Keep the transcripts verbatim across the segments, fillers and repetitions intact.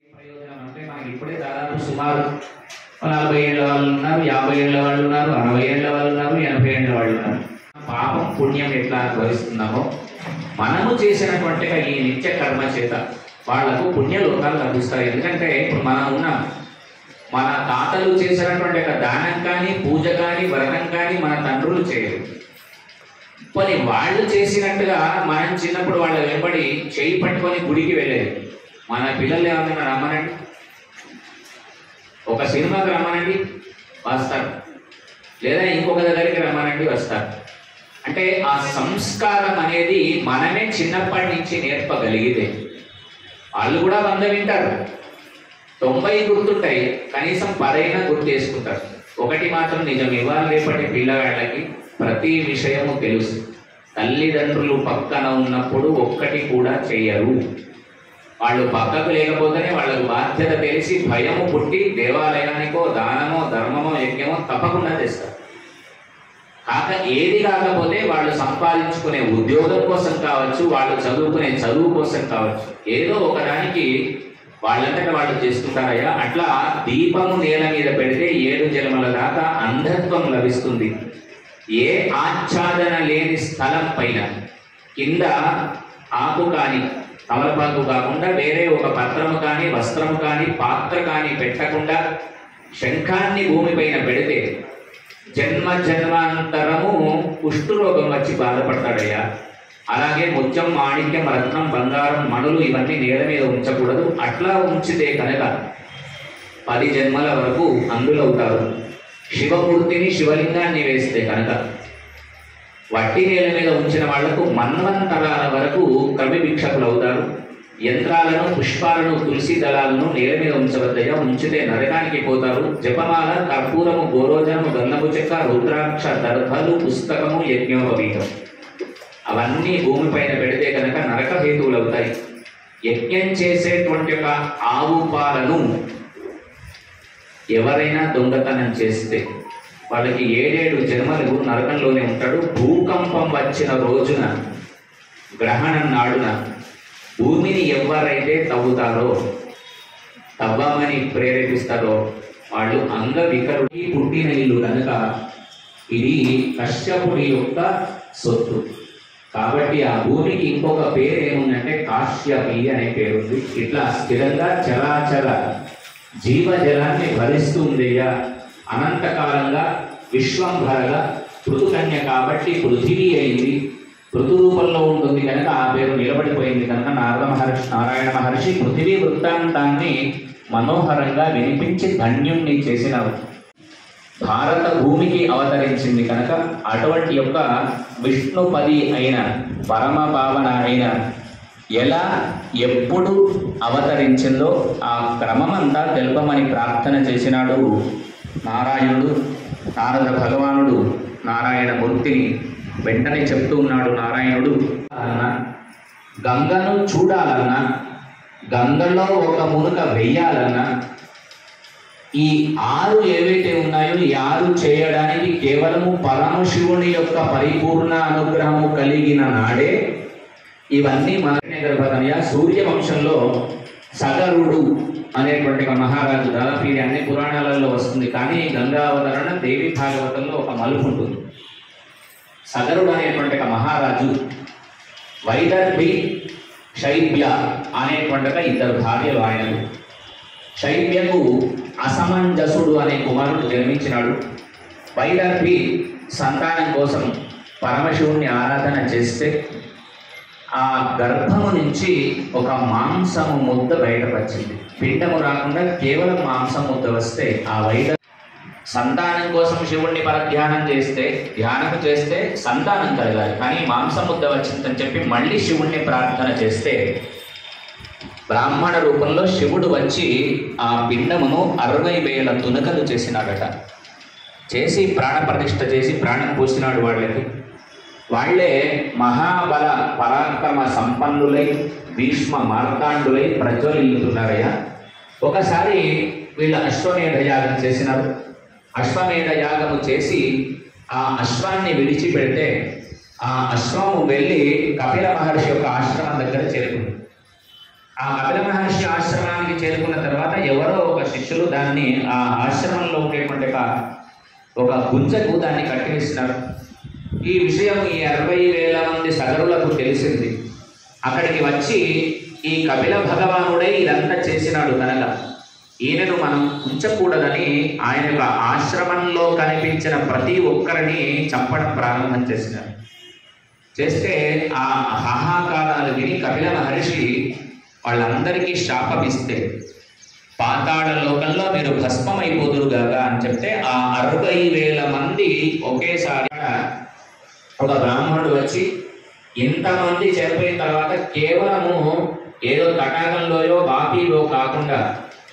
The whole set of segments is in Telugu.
ప్రయోజనం అంటే మనకి ఇప్పుడే దాదాపు సుమారు నలభై ఏళ్ళ వాళ్ళు ఉన్నారు, యాభై ఏళ్ళ వాళ్ళు ఉన్నారు, అరవై ఏళ్ళ వాళ్ళు ఉన్నారు, ఎనభై ఏళ్ళ వాళ్ళు ఉన్నారు. పాపం పుణ్యం ఎట్లా అనుభవిస్తున్నామో మనము చేసినటువంటి ఈ నిత్య కర్మ చేత వాళ్లకు పుణ్యలోకాలు లభిస్తాయి. ఎందుకంటే ఇప్పుడు మనం ఉన్నాం, మన తాతలు చేసినటువంటి ఒక దానం కానీ పూజ కానీ వ్రతం కానీ మన తండ్రులు చేయరు. పోనీ వాళ్ళు చేసినట్టుగా మనం చిన్నప్పుడు వాళ్ళ వెంబడి చేయి పట్టుకొని గుడికి వెళ్ళేది. మన పిల్లలు ఏమన్నా రమ్మనండి, ఒక సినిమాకి రమ్మనండి వస్తారు, లేదా ఇంకొక దగ్గరికి రమ్మనండి వస్తారు. అంటే ఆ సంస్కారం అనేది మనమే చిన్నప్పటి నుంచి నేర్పగలిగితే వాళ్ళు కూడా వంద వింటారు, తొంభై గుర్తుంటాయి, కనీసం పదైనా గుర్తు చేసుకుంటారు. ఒకటి మాత్రం నిజం, ఇవాళ రేపటి పిల్లవాళ్ళకి ప్రతి విషయము తెలుసు. తల్లిదండ్రులు పక్కన ఉన్నప్పుడు ఒక్కటి కూడా చేయరు. వాళ్ళు పక్కకు లేకపోతేనే వాళ్ళకు బాధ్యత తెలిసి భయము పుట్టి దేవాలయానికో దానమో ధర్మమో యజ్ఞమో తప్పకుండా చేస్తారు. కాక ఏది కాకపోతే వాళ్ళు సంపాదించుకునే ఉద్యోగం కోసం కావచ్చు, వాళ్ళు చదువుకునే చదువు కోసం కావచ్చు, ఏదో ఒకదానికి వాళ్ళంతటా వాళ్ళు చేసుకుంటారయ్యా. అట్లా దీపము నేల మీద పెడితే ఏడు జన్మల దాకా అంధత్వం లభిస్తుంది. ఏ ఆచ్ఛాదన లేని స్థలం పైన కింద ఆకు కానీ తమలపాకు కాకుండా వేరే ఒక పత్రము కానీ వస్త్రము కానీ పాత్ర కానీ పెట్టకుండా శంఖాన్ని భూమిపైన పెడితే జన్మ జన్మాంతరము కుష్ఠరోగం వచ్చి బాధపడతాడయ్యా. అలాగే ముత్యం, మాణిక్యం, రత్నం, బంగారం, మణులు ఇవన్నీ నేల మీద ఉంచకూడదు. అట్లా ఉంచితే కనుక పది జన్మల వరకు అందులవుతారు. శివమూర్తిని శివలింగాన్ని వేస్తే కనుక వట్టి నేల మీద ఉంచిన వాళ్లకు మన్వంతరాల వరకు క్రమిభిక్షకులు అవుతారు. యంత్రాలను, పుష్పాలను, తులసి దళాలను నేల మీద ఉంచవద్దయ్యా, ఉంచితే నరకానికి పోతారు. జపమాల, కర్పూరము, గోరోజనము, గంధము చెక్క, రుద్రాక్ష, దర్భలు, పుస్తకము, యజ్ఞోపవీతం అవన్నీ భూమిపైన పెడితే కనుక నరక హేతువులు అవుతాయి. యజ్ఞం చేసేటువంటి ఒక ఆవు పాలను ఎవరైనా దొంగతనం చేస్తే వాళ్ళకి ఏడేడు జన్మలు నరకంలోనే ఉంటాడు. భూకంపం వచ్చిన రోజున, గ్రహణం నాడున భూమిని ఎవరైతే తవ్వుతారో, తవ్వమని ప్రేరేపిస్తారో వాళ్ళు అంగవికలుడి పుట్టిన ఇల్లు కనుక ఇది కశ్యపుడి యొక్క సొత్తు. కాబట్టి ఆ భూమికి ఇంకొక పేరు ఏముందంటే కాశ్యపి అనే పేరుంది. ఇట్లా స్థిరంగా చరాచర జీవజలాన్ని భరిస్తూ ఉందయ్యా. అనంతకాలంగా విశ్వంభరగా పృథుకన్య కాబట్టి పృథివీ అయింది. పృథు రూపంలో ఉంటుంది కనుక ఆ పేరు నిలబడిపోయింది. కనుక నారద మహర్షి నారాయణ మహర్షి పృథివీ వృత్తాంతాన్ని మనోహరంగా వినిపించి ధన్యుణ్ణి చేసినారు. భారత భూమికి అవతరించింది కనుక అటువంటి యొక్క విష్ణుపది అయిన పరమ పావన అయిన ఎలా ఎప్పుడు అవతరించిందో ఆ క్రమమంతా తెలుపమని ప్రార్థన చేసినాడు నారాయణుడు. నారద భగవానుడు నారాయణ మూర్తిని వెంటనే చెప్తూ ఉన్నాడు నారాయణుడు, అన్న గంగను చూడాలన్నా, గంగలో ఒక మునుక వెయ్యాలన్నా ఈ ఆరు ఏవైతే ఉన్నాయో ఈ ఆరు చేయడానికి కేవలము పరమశివుని యొక్క పరిపూర్ణ అనుగ్రహము కలిగిన నాడే ఇవన్నీ మన గర్భతనయ. సూర్యవంశంలో సగరుడు అనేటువంటి ఒక మహారాజు, దాదాపు ఇది అన్ని పురాణాలలో వస్తుంది, కానీ గంగా అవతరణ దేవి భాగవతంలో ఒక మలుపు ఉంటుంది. సగరుడు అనేటువంటి ఒక మహారాజు వైదర్భి, శైబ్య అనేటువంటి ఒక ఇద్దరు భార్యలు ఆయనకు. శైబ్యకు అసమంజసుడు అనే కుమారుడు జన్మించినాడు. వైదర్భి సంతానం కోసం పరమశివుణ్ణి ఆరాధన చేస్తే ఆ గర్భము నుంచి ఒక మాంసము ముద్ద బయటపచ్చింది. పిండము రాకుండా కేవలం మాంసం ముద్ద వస్తే ఆ వైద సంతానం కోసం శివుణ్ణి పరధ్యానం చేస్తే, ధ్యానం చేస్తే సంతానం కలగాలి, కానీ మాంసం ముద్ద వచ్చిందని చెప్పి మళ్ళీ శివుణ్ణి ప్రార్థన చేస్తే బ్రాహ్మణ రూపంలో శివుడు వచ్చి ఆ పిండమును అరవై వేల తునకలు చేసినాడట. చేసి ప్రాణప్రతిష్ఠ చేసి ప్రాణం పోసినాడు వాళ్ళకి. వాళ్లే మహాబల పరాక్రమ సంపన్నులై భీష్మ మార్తాండులై ప్రజ్వలిల్లుతున్నారయ్యా. ఒకసారి వీళ్ళు అశ్వమేధ యాగం చేసినారు. అశ్వమేధ యాగము చేసి ఆ అశ్వాన్ని విడిచిపెడితే ఆ అశ్వము వెళ్ళి కపిల మహర్షి యొక్క ఆశ్రమం దగ్గర చేరుకుంది. ఆ కపిల మహర్షి ఆశ్రమానికి చేరుకున్న తర్వాత ఎవరో ఒక శిష్యులు దాన్ని ఆ ఆశ్రమంలో ఉండేటువంటి ఒక ఒక గుంజకు దాన్ని కట్టివేస్తున్నారు. ఈ విషయం ఈ అరవై వేల మంది సగరులకు తెలిసింది. అక్కడికి వచ్చి ఈ కపిల భగవానుడై ఇదంతా చేసినాడు కనుక ఈయనను మనం ఉంచకూడదని ఆయన యొక్క ఆశ్రమంలో కనిపించిన ప్రతి ఒక్కరిని చంపడం ప్రారంభం చేసినారు. చేస్తే ఆ హాహాకారాలు విని కపిల మహర్షి వాళ్ళందరికీ శాపమిస్తే పాతాళ లోకంలో మీరు భస్మమైపోదురుగాక అని చెప్తే ఆ అరవై వేల మంది ఒకేసారి ఒక బ్రాహ్మణుడు వచ్చి ఇంతమంది చనిపోయిన తర్వాత కేవలము ఏదో తటాకంలోయో బాపీలో కాకుండా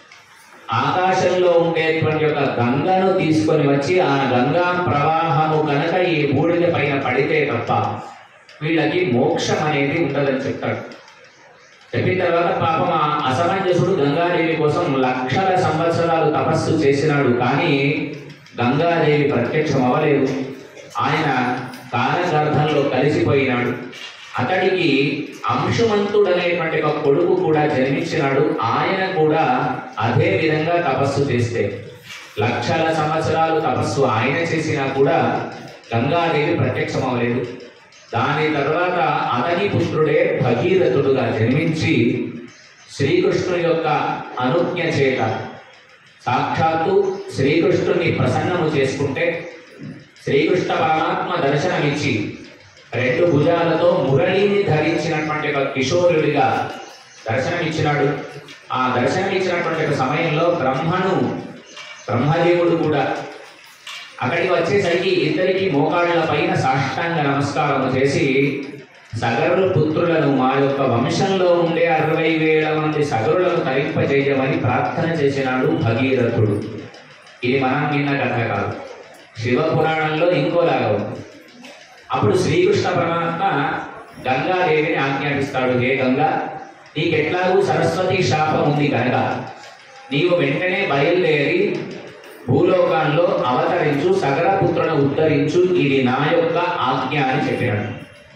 ఆకాశంలో ఉండేటువంటి ఒక గంగను తీసుకొని వచ్చి ఆ గంగా ప్రవాహము కనుక ఈ బూడిద పైన పడితే తప్ప వీళ్ళకి మోక్షం అనేది ఉండదని చెప్తాడు. చెప్పిన తర్వాత పాపం ఆ అసమంజసుడు గంగాదేవి కోసం లక్షల సంవత్సరాలు తపస్సు చేసినాడు. కానీ గంగాదేవి ప్రత్యక్షం అవ్వలేదు. ఆయన కాలగర్భంలో కలిసిపోయినాడు. అతడికి అంశుమంతుడు అనేటువంటి ఒక కొడుకు కూడా జన్మించినాడు. ఆయన కూడా అదే విధంగా తపస్సు చేస్తే లక్షల సంవత్సరాలు తపస్సు ఆయన చేసినా కూడా గంగాదేవి ప్రత్యక్షం అవ్వలేదు. దాని తర్వాత అతని పుత్రుడే భగీరథుడుగా జన్మించి శ్రీకృష్ణుని యొక్క అనుజ్ఞ చేత సాక్షాత్తు శ్రీకృష్ణుని ప్రసన్నము చేసుకుంటే శ్రీకృష్ణ పరమాత్మ దర్శనమిచ్చి రెండు భుజాలతో మురళిని ధరించినటువంటి ఒక కిషోరుడిగా దర్శనమిచ్చినాడు. ఆ దర్శనమిచ్చినటువంటి ఒక సమయంలో బ్రహ్మను బ్రహ్మదేవుడు కూడా అక్కడికి వచ్చేసరికి ఇద్దరికి మోకాళ్ళ పైన సాష్టాంగ నమస్కారం చేసి సగరుల పుత్రులను మా యొక్క వంశంలో ఉండే అరవై వేల మంది సగరులను తరింపజేయమని ప్రార్థన చేసినాడు భగీరథుడు. ఇది మనం విన్న కథ కాదు, శివ పురాణంలో ఇంకోలాగా ఉంది. అప్పుడు శ్రీకృష్ణ పరమాత్మ గంగాదేవిని ఆజ్ఞాపిస్తాడు, హే గంగా, నీకెట్లాగూ సరస్వతి శాపం ఉంది కనుక నీవు వెంటనే బయలుదేరి భూలోకాల్లో అవతరించు, సగర పుత్రులను ఉద్ధరించు, ఇది నా యొక్క ఆజ్ఞ అని చెప్పినాడు.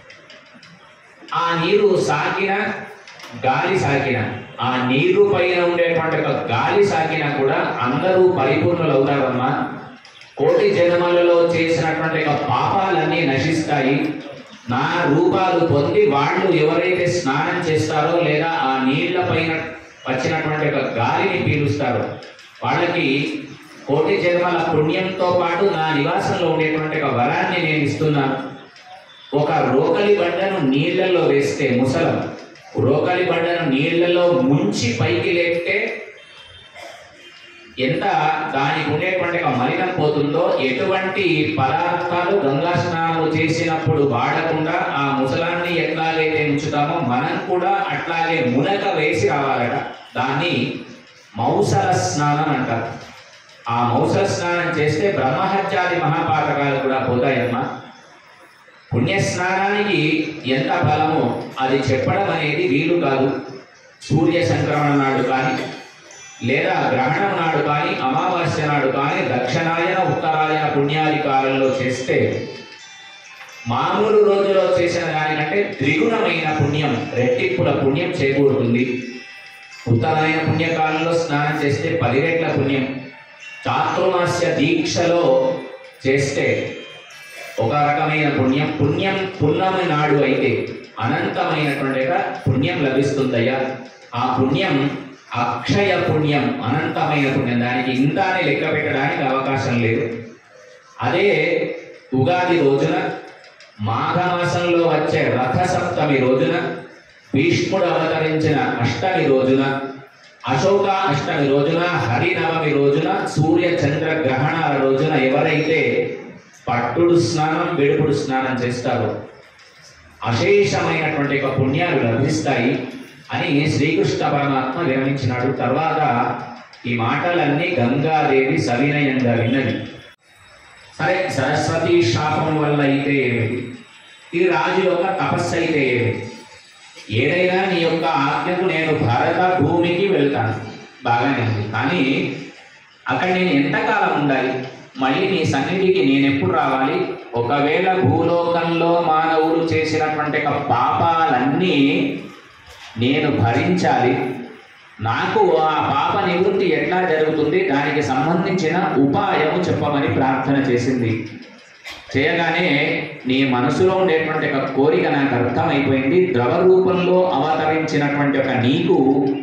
ఆ నీరు సాకిన గాలి సాకిన ఆ నీరు పైన ఉండేటువంటి ఒక గాలి సాకినా కూడా అందరూ పరిపూర్ణులు అవుతారమ్మా. కోటి జన్మలలో చేసినటువంటి ఒక పాపాలన్నీ నశిస్తాయి. నా రూపాలు పొంది వాళ్ళు ఎవరైతే స్నానం చేస్తారో లేదా ఆ నీళ్ల పైన వచ్చినటువంటి ఒక గాలిని పీలుస్తారో వాళ్ళకి కోటి జన్మల పుణ్యంతో పాటు నా నివాసంలో ఉండేటువంటి ఒక వరాన్ని నేను ఇస్తున్నాను. ఒక రోకలి బండను నీళ్లలో వేస్తే ముసలం రోకలి బండను నీళ్లలో ముంచి పైకి లేపితే ఎంత దానికి ఉండేటువంటి ఒక మలినం పోతుందో, ఎటువంటి పదార్థాలు గంగా స్నానం చేసినప్పుడు వాడకుండా ఆ ముసలాన్ని ఎట్లాగైతే ఉంచుతామో మనం కూడా అట్లాగే మునక వేసి రావాలట. దాన్ని మౌసల స్నానం అంటారు. ఆ మౌసల స్నానం చేస్తే బ్రహ్మహత్యాది మహాపాతకాలు కూడా పోతాయమ్మా. పుణ్యస్నానానికి ఎంత బలమో అది చెప్పడం అనేది వీలు కాదు. సూర్య సంక్రమణ నాడు కానీ లేదా గ్రహణం నాడు కానీ అమావాస్య నాడు కానీ దక్షిణాయన ఉత్తరాయణ పుణ్యాది కాలంలో చేస్తే మామూలు రోజులో చేసిన దానికంటే ద్విగుణమైన పుణ్యం, రెట్టింపుల పుణ్యం చేకూరుతుంది. ఉత్తరాయణ పుణ్యకాలంలో స్నానం చేస్తే పది రెట్ల పుణ్యం, చాతుర్మాస్య దీక్షలో చేస్తే ఒక రకమైన పుణ్యం, పుణ్యం పున్నమి నాడు అయితే అనంతమైనటువంటి పుణ్యం లభిస్తుందయ్యా. ఆ పుణ్యం అక్షయ పుణ్యం, అనంతమైన పుణ్యం. దానికి ఇంతానే లెక్క పెట్టడానికి అవకాశం లేదు. అదే ఉగాది రోజున, మాఘమాసంలో వచ్చే రథసప్తమి రోజున, భీష్ముడు అవతరించిన అష్టమి రోజున, అశోక అష్టమి రోజున, హరినవమి రోజున, సూర్య చంద్ర గ్రహణాల రోజున ఎవరైతే పట్టుడు స్నానం వెడుపుడు స్నానం చేస్తారో అశేషమైనటువంటి ఒక పుణ్యాలు లభిస్తాయి అని శ్రీకృష్ణ పరమాత్మ విరమించినాడు. తర్వాత ఈ మాటలన్నీ గంగాదేవి సవినయంగా విన్నది. సరే, సరస్వతి శాపం వల్ల అయితే ఏమిటి, ఈ రాజు యొక్క తపస్సు అయితే ఏమిటి, ఏదైనా నీ యొక్క ఆజ్ఞకు నేను భారత భూమికి వెళ్తాను, బాగానే ఉంది. కానీ అక్కడ నేను ఎంతకాలం ఉండాలి, మళ్ళీ నీ సన్నిధికి నేను ఎప్పుడు రావాలి? ఒకవేళ భూలోకంలో మానవులు చేసినటువంటి పాపాలన్నీ నేను భరించాలి, నాకు ఆ పాప నివృత్తి ఎట్లా జరుగుతుంది, దానికి సంబంధించిన ఉపాయము చెప్పమని ప్రార్థన చేసింది. చేయగానే నీ మనసులో ఉండేటువంటి ఒక కోరిక నాకు అర్థమైపోయింది. ద్రవ రూపంలో అవతరించినటువంటి ఒక నీకు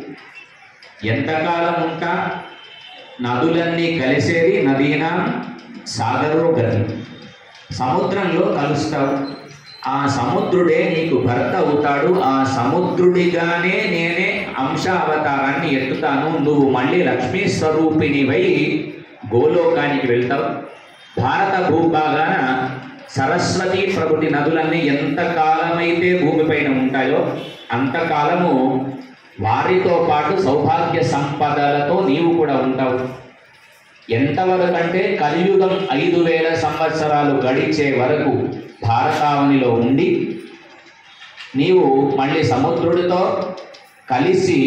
ఎంతకాలం ఉంటా, నదులన్నీ కలిసేది నదీనా సాగరో గది, సముద్రంలో కలుస్తావు. ఆ సముద్రుడే నీకు భర్త అవుతాడు. ఆ సముద్రుడిగానే నేనే అంశ అవతారాన్ని ఎత్తుతాను. నువ్వు మళ్ళీ లక్ష్మీ స్వరూపిణివై గోలోకానికి వెళ్తావు. భారత భూభాగాన సరస్వతి ప్రభుటి నదులన్నీ ఎంతకాలమైతే భూమిపైన ఉంటాయో అంతకాలము వారితో పాటు సౌభాగ్య సంపదలతో నీవు కూడా ఉంటావు. ఎంతవరకు అంటే కలియుగం ఐదు వేల సంవత్సరాలు గడిచే వరకు భారతావనిలో ఉండి నీవు మళ్ళీ సముద్రుడితో కలిసి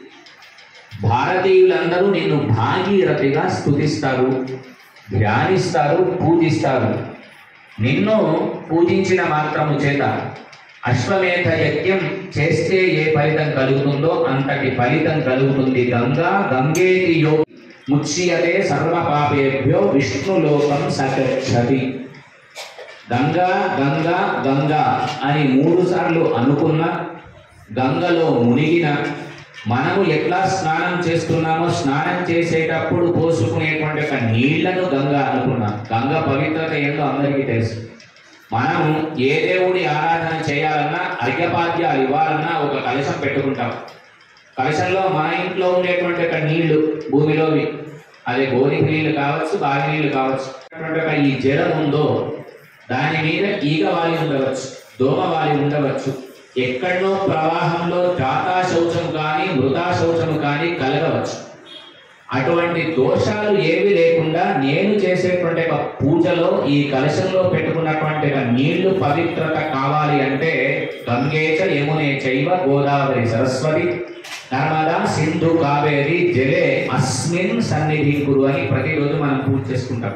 భారతీయులందరూ నిన్ను భాగీరథిగా స్తుతిస్తారు, ధ్యానిస్తారు, పూజిస్తారు. నిన్ను పూజించిన మాత్రము చేత అశ్వమేధ యజ్ఞం చేస్తే ఏ ఫలితం కలుగుతుందో అంతటి ఫలితం కలుగుతుంది. గంగా గంగేతి యో ముచ్యతే సర్వపాపేభ్యో విష్ణులోకం సగచ్చతి. గంగా గంగా గంగా అని మూడు సార్లు అనుకున్న, గంగలో మునిగిన, మనము ఎట్లా స్నానం చేస్తున్నామో స్నానం చేసేటప్పుడు పోసుకునేటువంటి ఒక నీళ్లను గంగా అనుకున్నాం. గంగ పవిత్రత ఏంటో అందరికీ తెలుసు. మనం ఏ దేవుడి ఆరాధన చేయాలన్నా, అర్ఘ్యపాద్యాలు ఇవ్వాలన్నా ఒక కలశం పెట్టుకుంటాం. కలశంలో మన ఇంట్లో ఉండేటువంటి ఒక నీళ్లు భూమిలోవి, అదే గోరికి నీళ్ళు కావచ్చు, బావి నీళ్ళు కావచ్చు, ఈ జలం ఉందో దాని మీద ఈగ వాలి ఉండవచ్చు, దోమ వాలి ఉండవచ్చు. ఎక్కడో ప్రవాహంలో జాతా శౌచం కానీ మృతా శౌచము కానీ కలగవచ్చు. అటువంటి దోషాలు ఏవి లేకుండా నేను చేసేటువంటి ఒక పూజలో ఈ కలశంలో పెట్టుకున్నటువంటి ఒక నీళ్లు పవిత్రత కావాలి అంటే గంగేచ యమునే చైవ గోదావరి సరస్వతి నర్మదా సింధు కావేరి జలే అస్మిన్ సన్నిధి కురు అని ప్రతిరోజు మనం పూజ చేసుకుంటాం.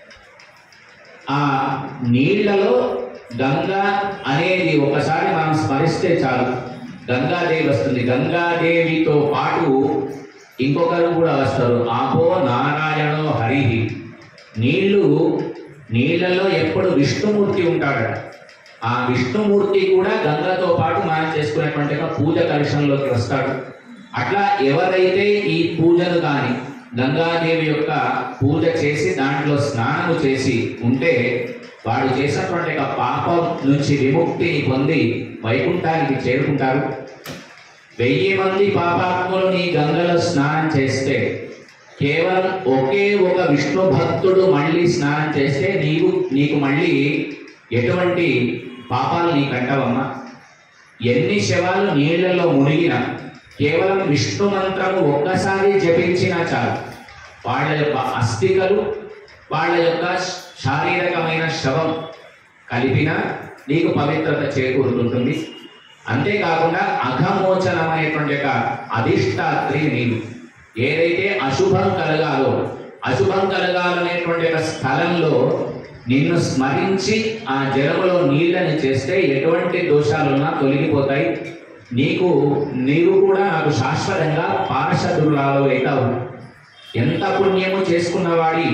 ఆ నీళ్లలో గంగా అనేది ఒకసారి మనం స్మరిస్తే చాలు, గంగాదేవి వస్తుంది. గంగాదేవితో పాటు ఇంకొకరు కూడా వస్తారు. ఆపో నారాయణో హరి. నీళ్లు నీళ్లలో ఎప్పుడు విష్ణుమూర్తి ఉంటాడు. ఆ విష్ణుమూర్తి కూడా గంగతో పాటు మనం చేసుకునేటువంటి పూజ కలశంలోకి వస్తాడు. అట్లా ఎవరైతే ఈ పూజను కానీ గంగాదేవి యొక్క పూజ చేసి దాంట్లో స్నానము చేసి ఉంటే వాడు చేసినటువంటి పాపం నుంచి విముక్తిని పొంది వైకుంఠానికి చేరుకుంటారు. వెయ్యి మంది పాపాత్ములు నీ గంగలో స్నానం చేస్తే కేవలం ఒకే ఒక విష్ణు భక్తుడు మళ్ళీ స్నానం చేస్తే నీవు నీకు మళ్ళీ ఎటువంటి పాపాలు నీకు అంటావమ్మా. ఎన్ని శవాలు నీళ్లలో మునిగినా కేవలం విష్ణు మంత్రము ఒక్కసారి జపించినా చాలు, వాళ్ళ యొక్క అస్థికలు వాళ్ళ యొక్క శారీరకమైన శవం కలిపిన నీకు పవిత్రత చేకూరుతుంటుంది. అంతేకాకుండా అఘమోచనం అనేటువంటి ఒక అధిష్టాత్రి నీవు ఏదైతే అశుభం కలగాలో అశుభం కలగాలనేటువంటి ఒక స్థలంలో నిన్ను స్మరించి ఆ జలములో నీళ్ళని చేస్తే ఎటువంటి దోషాలున్నా తొలగిపోతాయి. నీకు నీవు కూడా నాకు శాశ్వతంగా పార్షదురాలు అవుతావు. ఎంత పుణ్యము చేసుకున్నవాడి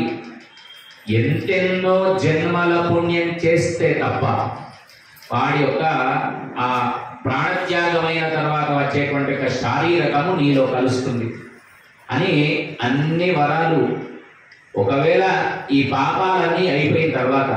ఎంతెన్నో జన్మల పుణ్యం చేస్తే తప్ప వాడి యొక్క ఆ ప్రాణత్యాగమైన తర్వాత వచ్చేటువంటి ఒక శారీరకము నీలో కలుస్తుంది అని అన్ని వరాలు. ఒకవేళ ఈ పాపాలన్నీ అయిపోయిన తర్వాత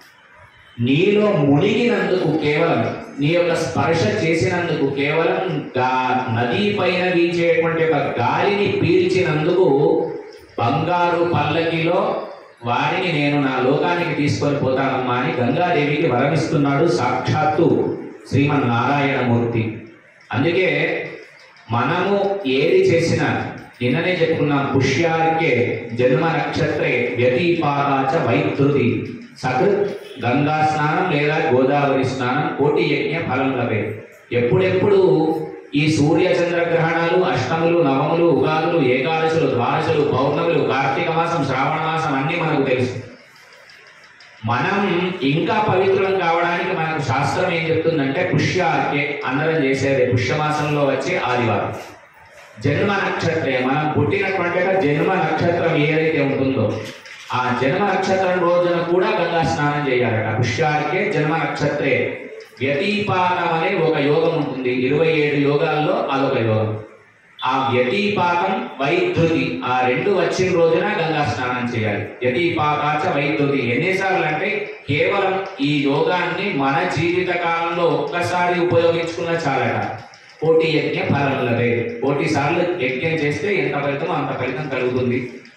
నీలో మునిగినందుకు, కేవలం నీ యొక్క స్పర్శ చేసినందుకు, కేవలం గా నదీ పైన వీచేటువంటి ఒక గాలిని పీల్చినందుకు బంగారు పల్లకిలో వారిని నేను నా లోకానికి తీసుకొని పోతానమ్మా అని గంగాదేవికి వరమిస్తున్నాడు సాక్షాత్తు శ్రీమన్నారాయణమూర్తి. అందుకే మనము ఏది చేసినా నిన్ననే చెప్పుకున్నాం, పుష్యార్కే జన్మ నక్షత్రే వ్యతిపాదాచ వైద్యుతి సకృత్ గంగా స్నానం లేదా గోదావరి స్నానం కోటి యజ్ఞ ఫలం లభే. ఎప్పుడెప్పుడు ఈ సూర్య చంద్రగ్రహణాలు, అష్టములు, నవములు, ఉగాదులు, ఏకాదశులు, ద్వాదశులు, పౌర్ణములు, కార్తీక మాసం, శ్రావణ మాసం అన్నీ మనకు తెలుసు. మనం ఇంకా పవిత్రం కావడానికి మనకు శాస్త్రం ఏం చెప్తుందంటే పుష్యార్కే అందరం చేసేది పుష్యమాసంలో వచ్చే ఆదివారం జన్మ నక్షత్రే, మనం పుట్టినటువంటి జన్మ నక్షత్రం ఏదైతే ఉంటుందో ఆ జన్మ నక్షత్రం రోజున కూడా గంగా స్నానం చేయాలట. పుష్యార్కే జన్మ నక్షత్రే వ్యతిపాతం అనే ఒక యోగం ఉంటుంది, ఇరవై ఏడు యోగాల్లో అదొక యోగం. ఆ వ్యతిపాతం వైద్యుతి ఆ రెండు వచ్చిన రోజున గంగా స్నానం చేయాలి. వ్యతిపాతాచ వైద్యుతి ఎన్నిసార్లు అంటే కేవలం ఈ యోగాన్ని మన జీవిత కాలంలో ఒక్కసారి ఉపయోగించుకున్న చాలట. కోటి యజ్ఞ ఫలం లభే, కోటి సార్లు యజ్ఞం చేస్తే ఎంత ఫలితం అంత ఫలితం కలుగుతుంది.